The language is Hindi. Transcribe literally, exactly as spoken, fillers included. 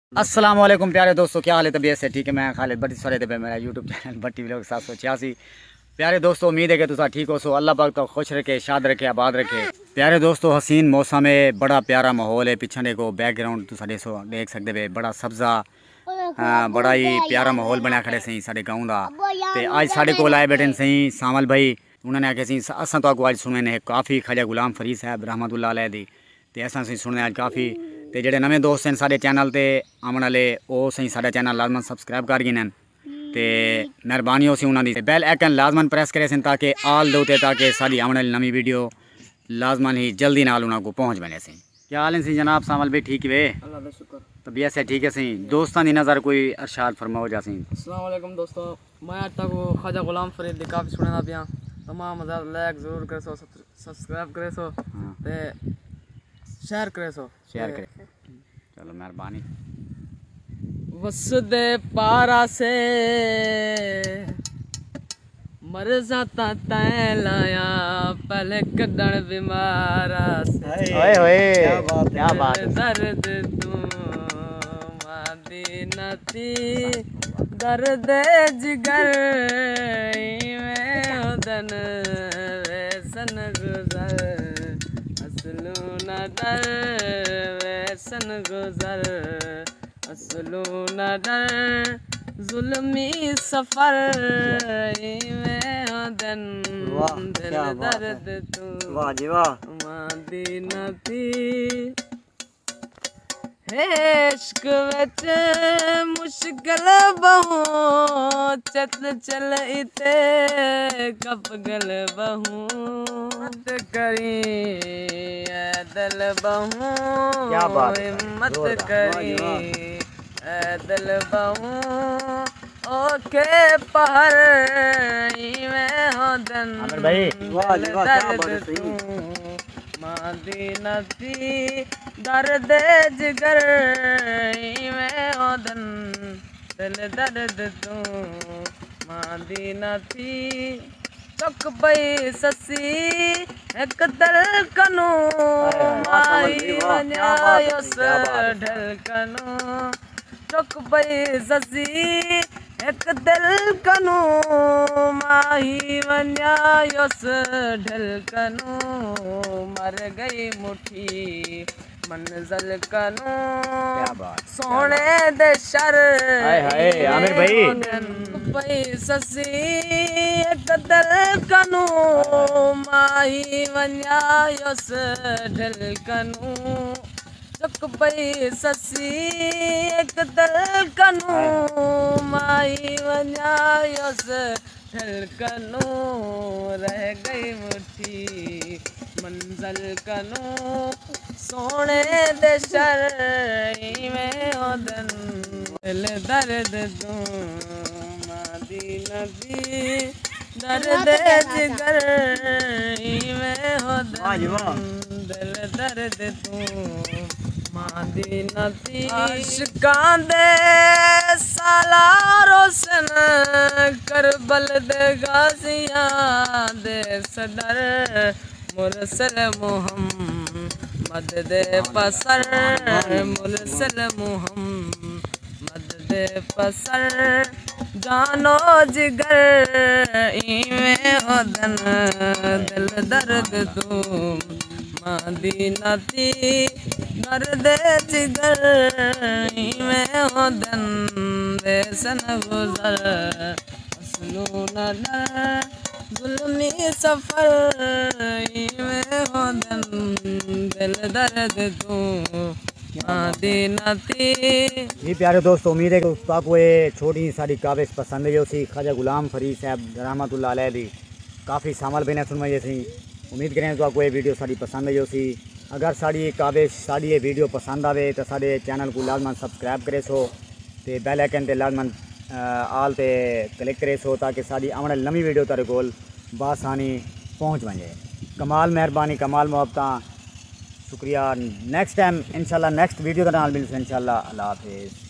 अस्सलाम वालेकुम प्यारे दोस्तों, क्या हाल है? तबीयत से ठीक है? मैं खालिद भट्टी सरे पे मेरा यूट्यूब चैनल भट्टी व्लॉग सात सौ छियासी। प्यारे दोस्तों, उम्मीद है कि तुम ठीक हो सो। अल्लाह पाक तो खुश रखे, शाद रखे, आबाद रखे। प्यारे दोस्तों, हसीन मौसम है, बड़ा प्यारा माहौल है। पिछने को बैकग्राउंड तुम सो देख सकते हो, बड़ा सब्जा बड़ा ही प्यारा माहौल बना खड़े सही साढ़े गाँव का। तो अज साढ़े को आए बैठे सही सामल भाई, उन्होंने आखे सी असा तो अज सुने ने काफ़ी ख्वाजा गुलाम फरीद साहब रहमतुल्लाह अलैह दी। तो असा सुनने अज काफ़ी तो जेडे नवे दोस्त हैं साढ़े चैनल ते आने वाले वो सही साढ़ा चैनल लाजमन सबसक्राइब कर गए हैं। तो मेहरबानी हो सी उन्होंने बैल आइकन लाजमन प्रेस करे सन ताकि आल दो ताकि साड़ी आने वाली नवी वीडियो लाजमन ही जल्दी नाल उन्होंने को पहुँच बने सी। क्या हाल है सी जनाब सामल भाई? ठीक वे? अल्लाह का शुक्र। तबीयत से ठीक है सी? दोस्तों की नज़र कोई अरशाद फरमाओ जा सी। अस्सलाम वालेकुम दोस्तों, मैं आज तक ख्वाजा गुलाम फरीद दी काफ़ी सुनना पिया। तमाम मज़ा लाइक ज़रूर करे सो, सब्सक्राइब करे सो, ते शेयर करे सो, शेयर करे। चलो मेहरबानी। वसदे पारा से मर जाता तै लाया पहले कदन बीमारा से। ओए ओए क्या बात है। दर्द तू मादी नती दर्द जिगर में उदन वैसन गुजर असलू न डर वैसन गुजर असलू न डर जुल्मी सफर में उदन दिल दर्द तू वाह जी वाह। मादी नती इश्क विच मुश्किल बहु चल चल इते कप गल बहु मत करी ऐ दिल बहु क्या बात है। हिम्मत करी ऐ दिल बहु ओके पहर में हो दिन आमिर भाई वाह जी वाह, क्या बात है। तू मादी नती दर्द जिगर में ओदन दिल दर्द तू मादी नती चुक पई ससी एक दिल कनू माई वञायोस ढल कनू चुक पई ससी एक दिल कनू माही वञायोस ढल कनू मर गई मुठी मंजिल कनू सोने दे शर आमिर भाई पई ससी एक दिल कनू माही वञायोस ढल कनू चुक पई ससी एक दिल कनू माई वञायोस ढल कनू रह गई मुठी मंजिल कनू सोने दे शर में ओदन दिल दर्द तू मादी नदी दर्द जिगर में ओदन दिल दर्द तू मादी नती आशिकां दे सालारो सन करबल दे गाजियां दे सदर मुरसल मुहम्मद दे पसर मुरसल मुहम्मद दे पसर जानो जिगर इवें ओदन दिल दर्द तू मादी नती दर्द जिगर में ओदन वैसन गुजर असलू न डर जुल्मी सफर में ओदन दिल दर्द तू मादी नती। जी प्यारे दोस्तों, उम्मीद है कि आपको ये छोटी सारी काविश पसंद है। सी ख्वाजा गुलाम फरीद साहब रहमतुल्लाह अलैह दी काफ़ी सामल बिना सुनवाई सी। उम्मीद करें तो आपको ये वीडियो साड़ी पसंद है सी। अगर साड़ी काविश साड़ी ये वीडियो पसंद आवे तो साढ़े चैनल को लाजमन सबसक्राइब करे सो, तो बैल आइकन ते लाजमन आल ते क्लिक करे सो ताकि साड़ी आने वाली नवी वीडियो तेरे कोल बासानी पहुँच वजे। कमाल मेहरबानी, कमाल मुहब्बत, शुक्रिया। नेक्स्ट टाइम इंशाल्लाह नेक्स्ट वीडियो के नाल मिलते इंशाल्लाह। अल्लाह हाफिज़।